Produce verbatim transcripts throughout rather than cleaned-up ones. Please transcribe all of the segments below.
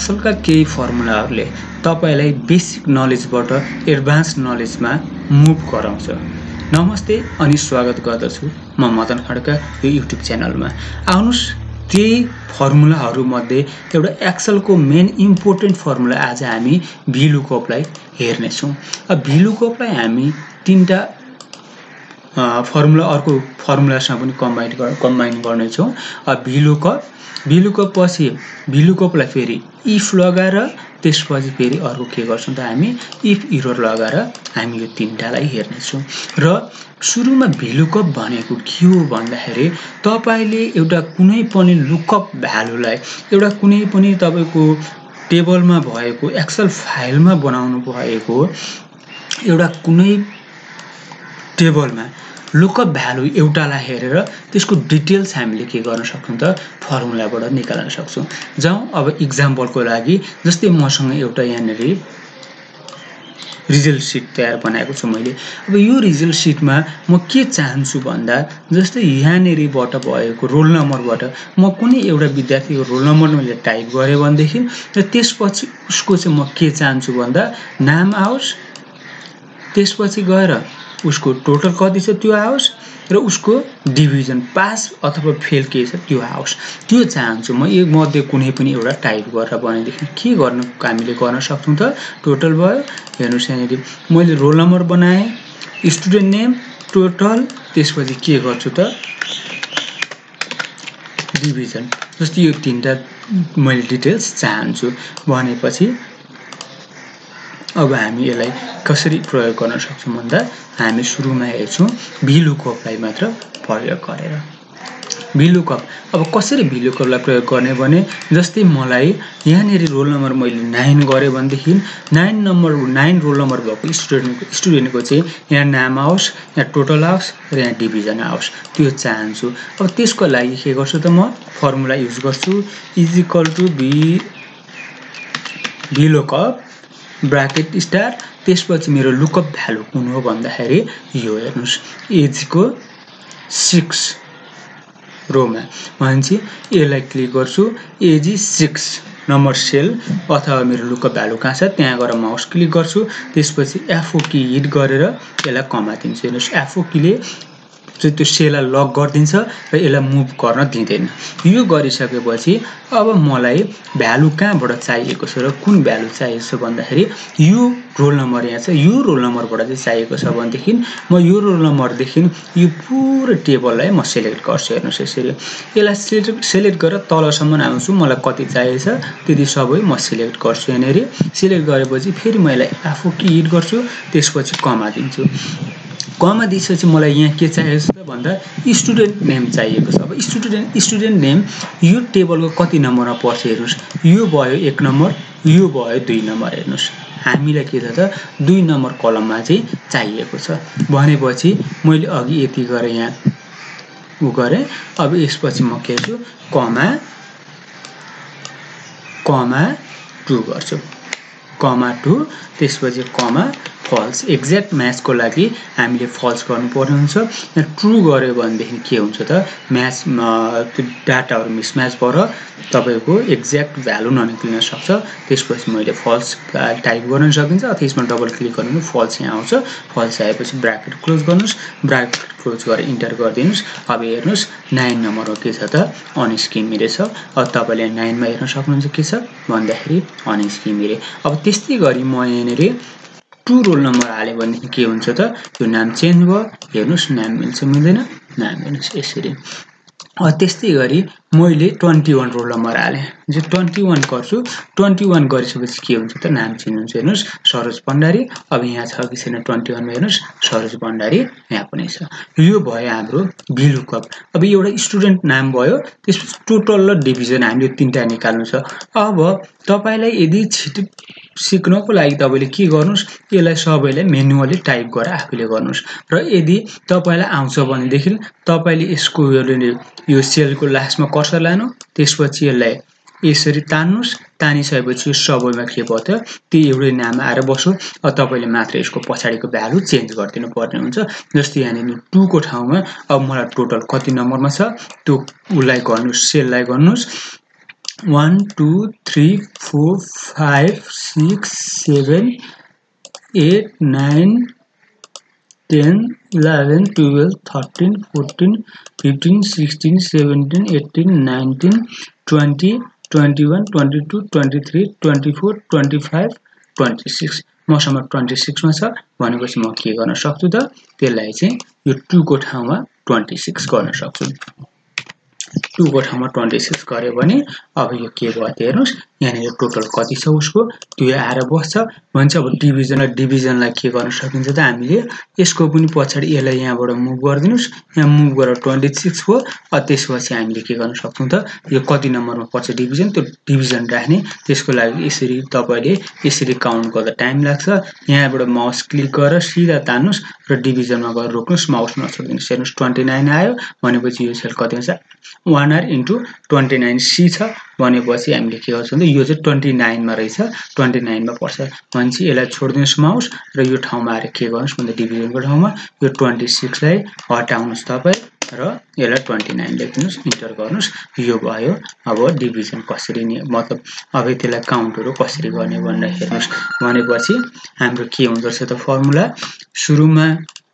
एक्सेलका केही फर्मुलाहरूले तपाईलाई बेसिक नलेजबाट एडभान्स नलेजमा मुभ गराउँछ। नमस्ते अनि स्वागत गर्दछु म मदन खड्का यो युट्युब च्यानलमा। आउनुस् त्यही फर्मुलाहरू मध्ये एउटा एक्सेलको मेन इम्पोर्टेन्ट फर्मुला आज हामी भ्लुकपलाई हेर्नेछौँ। अब भ्लुकपलाई हामी तीनटा फर्मुला अर्को फर्मुलासँग पनि कम्बाइन कम्बाइन गर्नेछौँ। अब भ्लुकप भ्लुकप पछि भ्लुकपलाई फेरि इफ लगाएर त्यसपछि फेरि अर्को के गर्छौँ त हामी इफ इरर लगाएर हामी यो तीनटालाई हेर्नेछौँ। र सुरुमा भ्लुकप भनेको के हो भन्दाखेरि तपाईले एउटा कुनै पनि लुकअप भ्यालुलाई एउटा कुनै पनि तपाईको टेबलमा भएको एक्सेल फाइलमा बनाउनु भएको एउटा कुनै टेबलमा लुकअप भ्यालु एउटालाई हेरेर त्यसको डिटेल्स हामीले के गर्न सक्छौं त फर्मुलाबाट निकाल्न सक्छौं। जाउँ अब एक्जाम्पलको लागि, जस्तै मसँग एउटा यहाँनेरि रिजल्ट सिट तयार बनाएको छु मैले। अब यो रिजल्ट सिटमा म के चाहन्छु भन्दा जस्तै यहाँनेरिबाट भएको रोल नम्बरबाट म कुनै एउटा विद्यार्थीको रोल नम्बर मैले टाइप गरे भनेदेखि र त्यसपछि उसको चाहिँ म के चाहन्छु भन्दा नाम आओस्, त्यसपछि गएर उसको टोटल कति छ त्यो आओस् र उसको डिभिजन पास अथवा फेल के छ त्यो आओस्। त्यो चाहन्छु म एक मध्ये कुनै पनि एउटा टाइप गरेर भनेदेखि के गर्न हामीले गर्न सक्छौं त टोटल भयो। हेर्नुस् यहाँनेरि मैले रोल नम्बर बनाए, स्टुडेन्ट नेम, टोटल, त्यसपछि के गर्छु त डिभिजन। जस्तै यो तीनटा मैले डिटेल्स चाहन्छु भनेपछि अब हामी यसलाई कसरी प्रयोग गर्न सक्छौं भन्दा हामी सुरुमा हेर्छौं भ्लुकपलाई मात्र प्रयोग गरेर। भ्लुकप अब कसरी भ्लुकपलाई प्रयोग गर्ने भने जस्तै मलाई यहाँनेरि रोल नम्बर मैले नाइन गरे भनेदेखि nine number nine roll number भएको स्टुडेन्टको स्टुडेन्टको चाहिँ यहाँ नाम आओस्, यहाँ टोटल आओस् र यहाँ डिभिजन आओस् त्यो चाहन्छु। अब त्यसको लागि के गर्छु त म फर्मुला युज गर्छु is equal to V vlookup bracket start, त्यसपछि मेरो लुकअप भ्यालु कुन हो भन्दाखेरि यो हेर्नुस् एजको सिक्स रोमा भनेपछि यसलाई क्लिक गर्छु age is six number cell अथवा मेरो लुकअप भ्यालु कहाँ छ त्यहाँ गएर माउस क्लिक गर्छु, त्यसपछि एफओ की हिट गरेर यसलाई कमा दिन्छु। हेर्नुस् एफओ कीले चाहिँ त्यो सेललाई लक गरिदिन्छ र यसलाई मुभ गर्न दिँदैन। यो गरिसकेपछि अब मलाई भ्यालु कहाँबाट चाहिएको छ र कुन भ्यालु चाहिएको छ भन्दाखेरि यो रोल नम्बर यहाँ छ, यो रोल नम्बरबाट चाहिँ चाहिएको छ भनेदेखि म यो रोल नम्बरदेखि यो पुरै टेबललाई म सिलेक्ट गर्छु। हेर्नुस् यसरी यसलाई सिलेक्ट सिलेक्ट गरेर तलसम्म आउँछु, मलाई कति चाहिएको छ त्यति सबै म सिलेक्ट गर्छु। यहाँनेरि सिलेक्ट गरेपछि फेरि मैले आफू की हिट गर्छु, त्यसपछि कमा दिन्छु। कमा दिएपछि मलाई यहाँ के चाहिएको छ भन्दा स्टुडेन्ट नेम चाहिएको छ। अब स्टुडेन्ट स्टुडेन्ट नेम यो टेबलको कति नम्बरमा पर्छ हेर्नुस्, यो भयो एक नम्बर, यो भयो दुई नम्बर। हेर्नुस् हामीलाई के छ त दुई नम्बर कलममा चाहिँ चाहिएको छ भनेपछि मैले अघि यति गरे यहाँ उ गरे। अब यसपछि म के गर्छु कमा कमा टू गर्छु, कमा टू, त्यसपछि कमा फल्स। एक्ज्याक्ट म्याचको लागि हामीले फल्स गर्नुपर्ने हुन्छ। यहाँ ट्रु गर्यो भनेदेखि के हुन्छ त म्याच त्यो डाटाहरू मिसम्याच भएर तपाईको एक्ज्याक्ट भ्यालु ननिक्लिन सक्छ। त्यसपछि मैले फल्स टाइप गर्न सकिन्छ अथवा यसमा डबल क्लिक गर्नु फल्स यहाँ आउँछ। फल्स आएपछि ब्राकेट क्लोज गर्नुस्, ब्राकेट क्लोज गरेर इन्टर गरिदिनुस्। अब हेर्नुस् नाइन नम्बरमा के छ त अनस्किमिरे छ। अब तपाईले नाइनमा हेर्न सक्नुहुन्छ के छ भन्दाखेरि अनस्किमिरे। अब त्यस्तै गरी म यहाँनेरि टु रोल नम्बर हाल्यो भने के हुन्छ त यो नाम चेन्ज भयो। हेर्नुस् नाम मिल्छ मिल्दैन, नाम हेर्नुस् यसरी। अब त्यस्तै गरी मैले ट्वेन्टी वान रोल नम्बर हालेँ, जो ट्वेन्टी वान गर्छु, ट्वेन्टी वान गरिसकेपछि के हुन्छ त नाम चेन्ज हुन्छ। हेर्नुस् सरोज भण्डारी, अब यहाँ छ कि छैन ट्वेन्टी वानमा हेर्नुस् सरोज भण्डारी यहाँ पनि छ। यो भयो हाम्रो भ्लुकप। अब एउटा स्टुडेन्ट नाम भयो, त्यसपछि टोटल र डिभिजन हामीले तीनटा निकाल्नु छ। अब तपाईलाई यदि छिटो सिक्नको लागि तपाईले के गर्नुस् यसलाई सबैलाई म्यानुअली टाइप गरेर आफैले गर्नुस्। र यदि तपाईलाई आउँछ भनेदेखि तपाईले यसको यो सेलको लास्टमा कर्सर लानु, त्यसपछि यसलाई यसरी तान्नुस्, तानिसकेपछि यो सबैमा के भयो त त्यो एउटै नाम आएर बस्यो। अब तपाईले मात्र यसको पछाडिको भ्यालु चेन्ज गरिदिनु पर्ने हुन्छ। जस्तै यहाँनिर टु को ठाउँमा अब मलाई टोटल कति नम्बरमा छ त्यो उलाई गर्नुस्, सेललाई गर्नुस्, one two three four five six seven eight nine ten eleven twelve thirteen fourteen fifteen sixteen seventeen eighteen nineteen twenty twenty-one twenty-two twenty-three twenty-four twenty-five twenty-six मसँग twenty-six मा छ भनेपछि म के गर्न सक्छु त त्यसलाई चाहिँ यो two को ठाउँमा twenty-six गर्न सक्छु two को ठाउँमा twenty-six गर्यो भने अब यो के भयो त हेर्नुस् यहाँ टोटल कति छ उसको त्यो आएर बस्छ भन्छ अब डिभिजन र डिभिजनलाई के गर्न सकिन्छ त हामीले यसको पनि पछाडी यसलाई यहाँबाट मुभ गर्दिनुस् यहाँ मुभ गरेर twenty-six हो अ त्यसपछि हामीले के गर्न सक्छौं त यो कति नम्बरमा पर्छ डिभिजन त्यो डिभिजन राख्ने त्यसको लागि यसरी तपाईले यसरी काउन्ट गर्दा टाइम लाग्छ यहाँबाट माउस क्लिक गरेर सिधा तान्नुस् र डिभिजनमा गएर रोक्नुस् माउस नछोड्दिनुस् हेर्नुस् twenty-nine आयो भनेपछि यो सेल कति हुन्छ one r into twenty-nine c छ भनेपछि हामीले के गर्छौं त यो चाहिँ twenty-nine मा रहेछ twenty-nine मा पर्छ भनेपछि यसलाई छोड्दिनुस् माउस र यो ठाउँमा आएर के गर्नुस् भन्दा डिभिजनको ठाउँमा यो twenty-six लाई हटाउनुस् तपाई र यसलाई twenty-nine लेख्नुस् इन्टर गर्नुस् यो भयो अब डिभिजन कसरी नि मतलब अब त्यसलाई काउन्टहरु कसरी गर्ने भनेर हेर्नुस् भनेपछि हाम्रो के हुँदो रहेछ त फर्मुला सुरुमा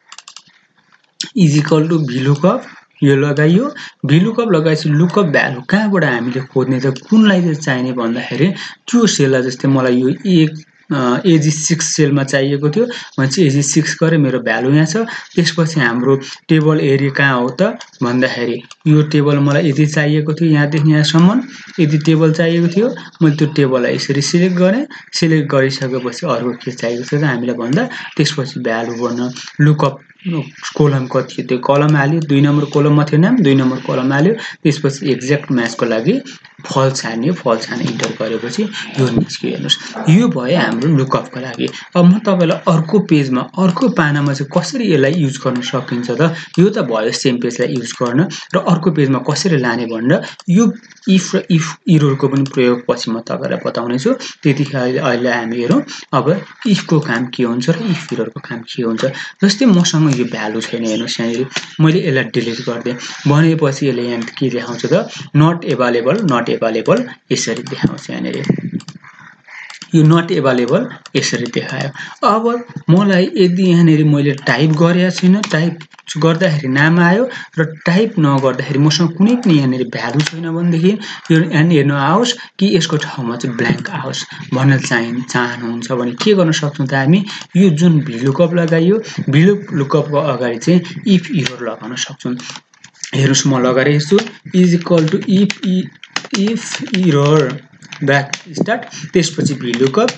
इज इक्वल टु भ्लुकअप यो लगाइयो भ्लुकअप लगाएपछि लुकअप भ्यालु कहाँबाट हामीले खोज्ने त कुनलाई चाहिँ चाहिने भन्दाखेरि त्यो सेललाई जस्तै मलाई यो एक A G six सेलमा चाहिएको थियो भनेपछि A G six गरे मेरो भ्यालु यहाँ छ त्यसपछि हाम्रो टेबल एरिया कहाँ हो त भन्दाखेरि यो टेबल मलाई यति चाहिएको थियो यहाँ देखि यहाँसम्म यति टेबल चाहिएको थियो मैले त्यो टेबललाई यसरी सिलेक्ट गरे सिलेक्ट गरिसकेपछि अर्को के चाहिएको छ त हामीलाई भन्दा त्यसपछि भ्यालु गर्न लुकअप कोलम कति थियो त्यो कलम हाल्यो दुई नम्बर कलममा थियो नाम दुई नम्बर कलम हाल्यो त्यसपछि एक्ज्याक्ट म्याचको लागि फल्स हाल्यो फल्स हाल्ने इन्टर गरेपछि यो निस्क्यो हेर्नुस् यो भयो हाम्रो लुकअपको लागि अब म तपाईलाई अर्को पेजमा अर्को पानामा चाहिँ कसरी यसलाई युज गर्न सकिन्छ त यो त भयो सेम पेजलाई युज गर्न र अर्को पेजमा कसरी लाने भनेर यो इफ र इफ इररको पनि प्रयोग पछि म तपाईलाई बताउने छु त्यतिखेर अहिले हामी हेरौं अब इफ को काम के हुन्छ र इफ इररको काम के हुन्छ जस्तै मसँग यो भ्यालु छैन हेर्नुस् यहाँ मैले यसलाई डिलिट गर्दै भनेपछि यसले यहाँ के देखाउँछ त नट अवेलेबल नट अवेलेबल यसरी देखाउँछ यहाँ यो नट अवेलेबल यसरी देखायो अब मलाई यदि यहाँ मैले टाइप गरेया छैन टाइप गर्दाखेरि नाम आयो र टाइप नगर्दाखेरि मसँग कुनै पनि यहाँ भ्यालु छैन भनेदेखि यो यहाँ हेर्न आओस् कि यसको ठाउँमा चाहिँ ब्ल्याङ्क आओस् भन्न चाहिँ चाहनुहुन्छ भने के गर्न सक्छौं त हामी यो जुन भ्लुकअप लगाइयो भ्लुकअपको अगाडि चाहिँ इफ इरर लगाउन सक्छौं हेर्नुस् म लगाइरहेको छु is equal to if if error back start त्यसपछि भ्लुकअप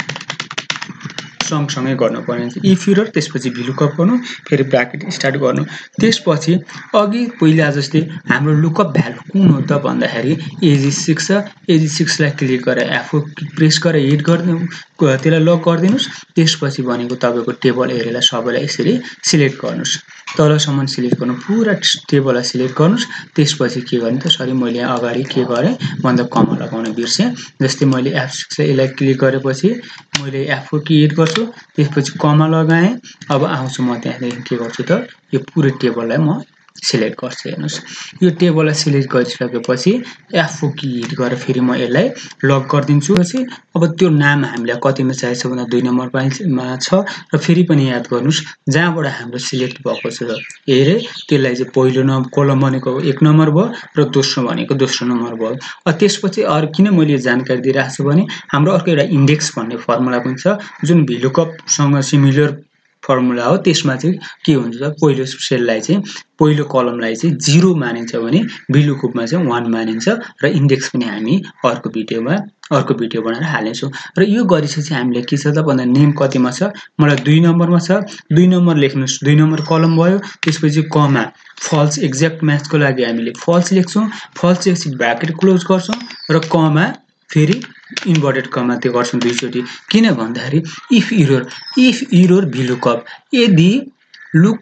सँगसँगै गर्नु पर्ने इफ इरर त्यसपछि भ्लुकअप गर्नु फेरि ब्र्याकेट स्टार्ट गर्नु त्यसपछि अघि पहिला जस्तै हाम्रो लुकअप भ्यालु कुन हो त भन्दाखेरि A G six छ A G six लाई क्लिक गरेर F प्रेस गरेर हिट गर्नु त्यसलाई लक गर्दिनुस् त्यसपछि भनेको तपाईको टेबल एरियालाई सबैलाई यसरी सिलेक्ट गर्नुस् तलसम्म सिलेक्ट गर्नु पुरा टेबललाई सिलेक्ट गर्नुस् त्यसपछि के गर्ने त सरी मैले अगाडि के गरे भन्दा कमा लगाउन बिर्से जस्तै मैले F six लाई यसलाई क्लिक गरेपछि मैले F four की हिट गर्छु त्यसपछि कमा लगाए अब आउँछु म त्यहाँदेखि के गर्छु त यो पुरै टेबललाई म सिलेक्ट गर्छु हेर्नुस् यो टेबललाई सिलेक्ट गरिसकेपछि F four की हिट गरेर फेरि म यसलाई लक गर्दिन्छु पछि अब त्यो नाम हामीलाई कतिमा चाहिन्छ भन्दा दुई नम्बर पाइलमा छ र फेरि पनि याद गर्नुस् जहाँबाट हाम्रो सिलेक्ट भएको छ हेरे त्यसलाई चाहिँ पहिलो नम्बर कलम भनेको एक नम्बर भयो र दोस्रो भनेको दोस्रो नम्बर भयो अ त्यसपछि अरु किन मैले जानकारी दिइराछु छु भने हाम्रो अर्को एउटा इन्डेक्स भन्ने फर्मुला पनि छ जुन भ्लुकअप सँग सिमिलर फर्मुला हो त्यसमा चाहिँ के हुन्छ त पहिलो सेललाई चाहिँ पहिलो कलमलाई चाहिँ zero मानिन्छ भने भ्लुकअपमा चाहिँ one मानिन्छ र इन्डेक्स पनि हामी अर्को भिडियोमा अर्को भिडियो बनाएर हाल्नेछौं र यो गरिसकेपछि हामीले के छ त भन्दा नेम कतिमा छ मलाई दुई नम्बरमा छ दुई नम्बर लेख्नुस् दुई नम्बर कलम भयो त्यसपछि कमा फल्स एक्ज्याक्ट म्याचको लागि हामीले फल्स लेख्छौं फल्स लेखेपछि ब्र्याकेट क्लोज गर्छौं र कमा फेरि इन्भर्टेड कमा त्यो गर्छौं दुईचोटी किन भन्दाखेरि if error if error vlookup यदि लुकअप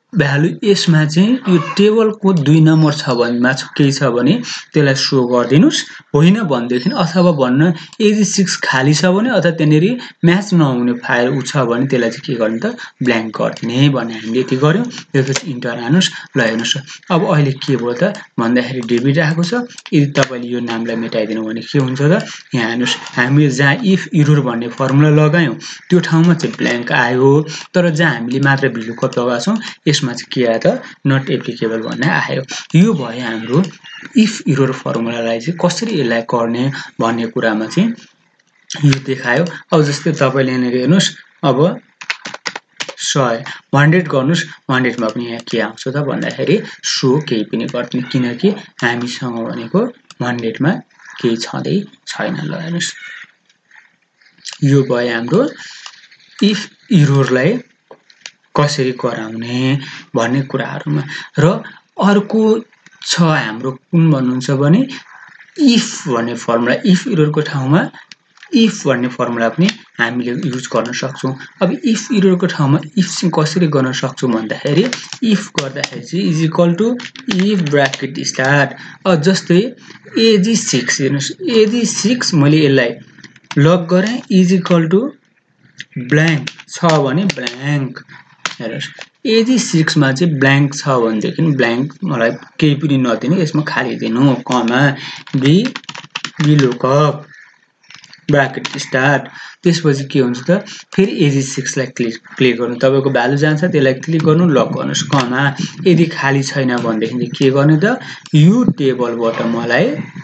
भ्यालु यसमा चाहिँ यो टेबलको दुई नम्बर छ भने मा केही छ भने त्यसलाई शो गरिदिनुस् होइन भनेदेखि अथवा भन्न यदि सिक्स खाली छ भने अथवा त्यनेरी म्याच नहुने फाइल उ छ भने त्यसलाई चाहिँ के गर्ने त ब्ल्याङ्क गरिदिने भने हामीले यति गर्यौं त्यसपछि इन्टर हानुस् ल हेर्नुस् अब अहिले के भयो त भन्दाखेरि डेबिट आएको छ यदि तपाईले यो नामलाई मेटाइदिनु भने के हुन्छ त यहाँ हेर्नुस् हामीले जहाँ इफ इरर भन्ने फर्मुला लगायौं त्यो ठाउँमा चाहिँ ब्ल्याङ्क आयो तर जहाँ हामीले मात्र भ्लुकअप लगाछौं यसमा चाहिँ के आयो त नट एप्लिकेबल भन्ने आयो यो भयो हाम्रो इफ इरर फर्मुलालाई चाहिँ कसरी यसलाई गर्ने भन्ने कुरामा चाहिँ यो देखायो अब जस्तै तपाईले यहाँ हेर्नुस् अब सय हन्ड्रेड गर्नुस् हन्ड्रेड मा पनि यहाँ के आउँछ त भन्दाखेरि सो केही पनि गर्दैन किनकि हामीसँग भनेको हन्ड्रेड मा केही छँदै छैन ल हेर्नुस् यो भयो हाम्रो इफ इररलाई कसरी गराउने भन्ने कुराहरुमा र अर्को छ हाम्रो कुन भन्नुहुन्छ भने इफ भन्ने फर्मुला इफ इररको ठाउँमा इफ भन्ने फर्मुला पनि हामीले युज गर्न सक्छौं अब इफ इररको ठाउँमा इफ चाहिँ कसरी गर्न सक्छौं भन्दाखेरि इफ गर्दाखेरि चाहिँ is equal to if bracket start अ जस्तै एजी सिक्स हेर्नुस् एजी सिक्स मैले यसलाई लक गरे इज इक्वल टु ब्ल्याङ्क छ भने ब्ल्याङ्क हेर्नुस् एजी सिक्स मा चाहिँ ब्ल्याङ्क छ भनेदेखि ब्ल्याङ्क मलाई केही पनि नदिनु यसमा खाली दिनु comma B vlookup bracket start त्यसपछि के हुन्छ त फेरि एजी सिक्स लाई क्लिक क्लिक गर्नु तपाईको भ्यालु जान्छ त्यसलाई क्लिक गर्नु लक गर्नुस् कमा यदि खाली छैन भनेदेखि के गर्ने त यो टेबलबाट मलाई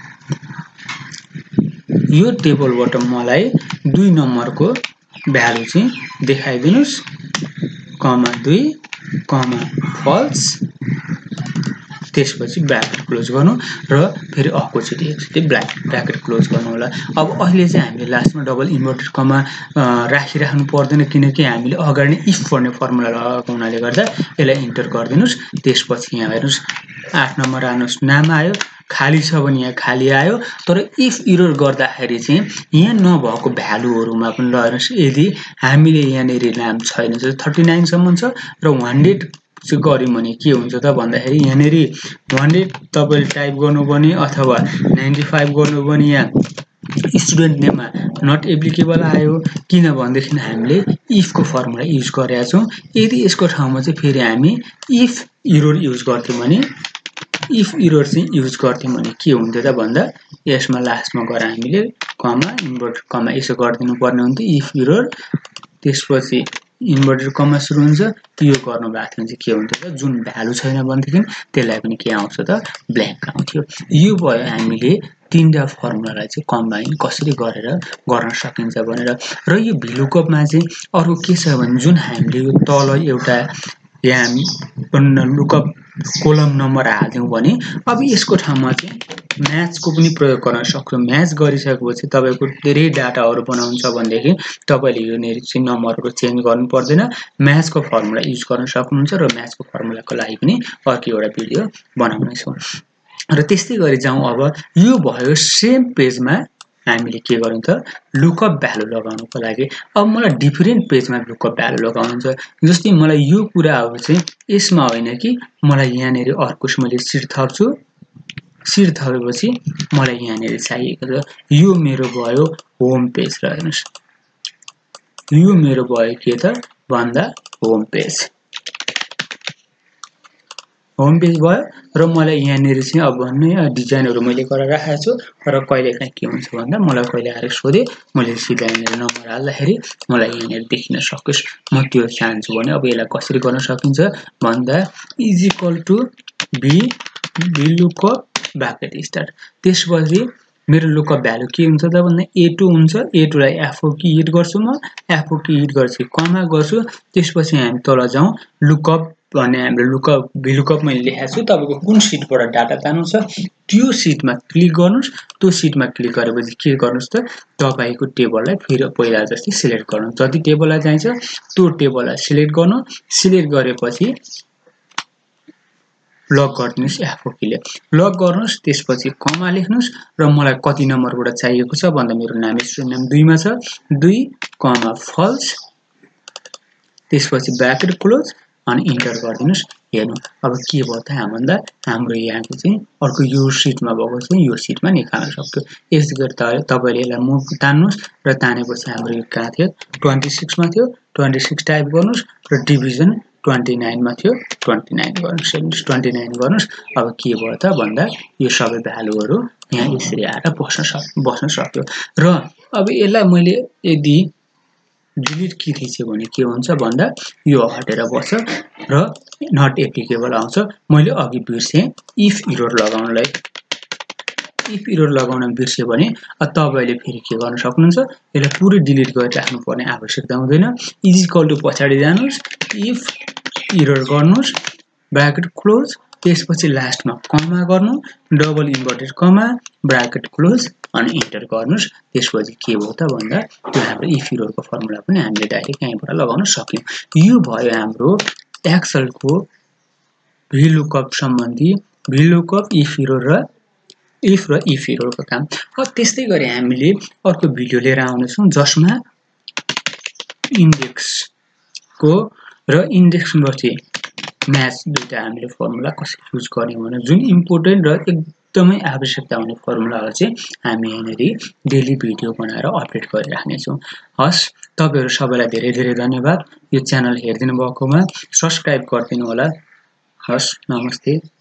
यो टेबलबाट मलाई दुई नम्बरको भ्यालु चाहिँ देखाइदिनुस् कमा दुई कमा फल्स त्यसपछि ब्र्याकेट क्लोज गर्नु र फेरि अर्कोचोटी एकचोटी ब्र्याकेट क्लोज गर्नु होला अब अहिले चाहिँ हामीले लास्टमा डबल इन्भर्टेड कमा राखिराख्नु पर्दैन किनकि हामीले अगाडि नै इफ भन्ने फर्मुला लगाएको हुनाले गर्दा यसलाई इन्टर गरिदिनुस् त्यसपछि यहाँ हेर्नुस् आठ नम्बर आउनुस् नाम आयो खाली छ भने यहाँ खाली आयो तर इफ इरर गर्दाखेरि चाहिँ यहाँ नभएको भ्यालुहरुमा पनि ल हेर्नुस् यदि हामीले यहाँनेर नाम छैन जस्तो थर्टी नाइन सम्म छ र हन्ड्रेड चाहिँ गर्यौं भने के हुन्छ त भन्दाखेरि यहाँनेरी हन्ड्रेड तपाईले टाइप गर्नु पनि अथवा नाइन्टी फाइभ गर्नु पनि यहाँ स्टुडेन्ट नेममा नट एप्लिकेबल आयो किन भन्दाखेरि हामीले इफ को फर्मुला युज गरेका छौं यदि यसको ठाउँमा चाहिँ फेरि हामी इफ इरर युज गर्थ्यौं भने इफ इरर चाहिँ युज गर्थ्यौं भने के हुन्थ्यो त भन्दा यसमा लास्टमा गएर हामीले कमा इन्भर्टेड कमा यसो गर्दिनु पर्ने हुन्थ्यो इफ इरर त्यसपछि इन्भर्टेड कमा सुरु हुन्छ यो गर्नु भएको थियो चाहिँ के हुन्थ्यो त जुन भ्यालु छैन भनेदेखि त्यसलाई पनि के आउँछ त ब्ल्याङ्क आउँथ्यो यो भयो हामीले तीनटा फर्मुलालाई चाहिँ कम्बाइन कसरी गरेर गर्न सकिन्छ भनेर र यो भ्लुकअपमा चाहिँ अरु के छ भने जुन हामीले यो तल एउटा यहाँ लुकअप कोलम नम्बर हाल्दियौ भने अब यसको ठाउँमा चाहिँ म्याचको पनि प्रयोग गर्न सक्छौं म्याच गरिसकेपछि तपाईको धेरै डाटाहरु बनाउनु छ भनेदेखि तपाईले यो चाहिँ नम्बरहरु चेन्ज गर्नु पर्दैन म्याचको फर्मुला युज गर्न सक्नुहुन्छ र म्याचको फर्मुलाको लागि पनि अर्को एउटा भिडियो बनाउने छौं र त्यस्तै गरी जाउँ अब यो भयो सेम पेजमा हामीले के गर्यौं त लुकअप भ्यालु लगाउनको लागि अब मलाई डिफरेन्ट पेजमा लुकअप भ्यालु लगाउनु छ जस्तै मलाई यो कुराहरु चाहिँ यसमा होइन कि मलाई यहाँनेर अर्को मैले सिट थप्छु सिट थपेपछि मलाई यहाँनेर चाहिएको छ यो मेरो भयो होम पेज र हेर्नुस् यो मेरो भयो के त भन्दा होम पेज होम पेज भयो र मलाई यहाँनेर चाहिँ अब भन्ने डिजाइनहरु मैले गरेर राखेको छु र कहिले काहीँ के हुन्छ भन्दा मलाई कहिले आएर सोधे मैले सिधा यहाँनेर नम्बर हाल्दाखेरि मलाई यहाँनेर देखिन सकोस् म त्यो चाहन्छु भने अब यसलाई कसरी गर्न सकिन्छ भन्दा is equal to B vlookup bracket start त्यसपछि मेरो लुकअप भ्यालु के हुन्छ त भन्दा ए टू हुन्छ ए टू लाई एफओ की हिट गर्छु म एफओ की हिट गर्छु कमा गर्छु त्यसपछि हामी तल जाउँ लुकअप भने हाम्रो लुकअप भ्लुकअप मैले लेखेको छु तपाईको कुन सिटबाट डाटा तान्नु छ त्यो सिटमा क्लिक गर्नुस् त्यो सिटमा क्लिक गरेपछि के गर्नुस् त तपाईको टेबललाई फेरि पहिला जस्तै सिलेक्ट गर्नु जति टेबललाई चाहिन्छ त्यो टेबललाई सिलेक्ट गर्नु सिलेक्ट गरेपछि लक गर्नुस् एफओ कीले लक गर्नुस् त्यसपछि कमा लेख्नुस् र मलाई कति नम्बरबाट चाहिएको छ भन्दा मेरो नाम स्टुडेन्ट नाम दुई मा छ दुई कमा फल्स त्यसपछि ब्र्याकेट क्लोज अनि इन्टर गरिदिनुस् हेर्नु अब के भयो त हामीभन्दा हाम्रो यहाँको चाहिँ अर्को यो सिटमा भएको चाहिँ यो सिटमा निकाल्न सक्यो यसै गरी तपाईले यसलाई मुभ तान्नुस् र तानेपछि हाम्रो यो कहाँ थियो छब्बिस मा थियो छब्बिस टाइप गर्नुस् र डिभिजन उनन्चास मा थियो उनन्चास गर्नुस् उनन्चास गर्नुस् अब के भयो त भन्दा यो सबै भ्यालुहरु यहाँ यसरी आएर बस्न सक्यो बस्न सक्यो र अब यसलाई मैले यदि डिलिट की थिचे भने के हुन्छ भन्दा यो हटेर बस्छ र नट एप्लिकेबल आउँछ मैले अघि बिर्से इफ एरर लगाउनलाई इफ एरर लगाउन बिर्से भने तपाईले फेरि के गर्न सक्नुहुन्छ यसलाई पुरै डिलिट गरिराख्नु पर्ने आवश्यकता हुँदैन इज इक्वल टु पछाडी जानुस् इफ एरर गर्नुस् ब्र्याकेट क्लोज त्यसपछि लास्टमा कमा गर्नु double inverted comma bracket close अनि इन्टर गर्नुस् त्यसपछि के भयो त भन्दा त्यो हाम्रो इफ एररको फर्मुला पनि हामीले डाइरेक्ट यहाँबाट लगाउन सक्यौं यो भयो हाम्रो एक्सेल को भ्लुकअप सम्बन्धी भ्लुकअप इफ एरर र इफ र इफ एररको काम अब त्यस्तै गरी हामीले अर्को भिडियो लिएर आउने छौं जसमा इन्डेक्स को र इन्डेक्स पछि म्याच दुईटा हामीले फर्मुला कसरी युज गर्ने भने जुन इम्पोर्टेन्ट र एकदमै आवश्यकता हुने फर्मुलाहरु चाहिँ हामी यहाँनेरि डेली भिडियो बनाएर अपडेट गरिराख्ने छौं हस् तपाईहरु सबैलाई धेरै धेरै धन्यवाद यो च्यानल हेर्दिनु भएकोमा सब्स्क्राइब गरिदिनु होला हस् नमस्ते